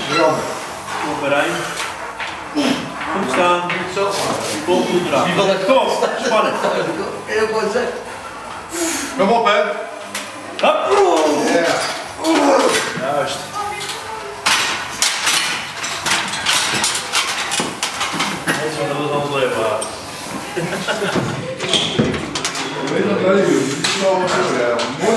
Kom Merijn. Goed staan. Kom goed eraan. Wie van het kost? Spannend. Heel goed zeg. Kom op hè. Hop. Ja. Juist. Dat was alles leefbaar. Weet je wat leuk is? Het is wel mooi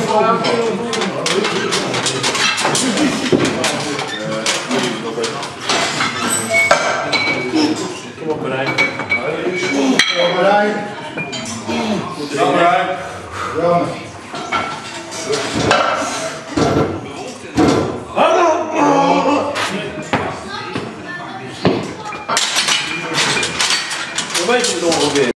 Kom op Merijn. Kom Merijn. Kom Merijn. Jammer. Hoe weet je het ongeveer?